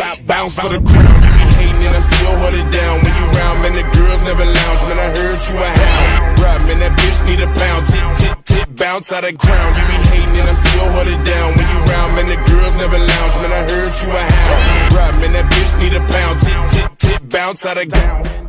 bounce for the crown. You be hating and I still hold it down. When you round, man, the girls never lounge. Man, I heard you a hound. Right, man, that bitch need a pound. Tip, tip, tip, bounce out of crown. You be hating and I still hold it down. When you round, man, the girls never lounge. Man, I heard you a hound. Right, man, that bitch need a pound. Tip, tip, tip, bounce out of crown.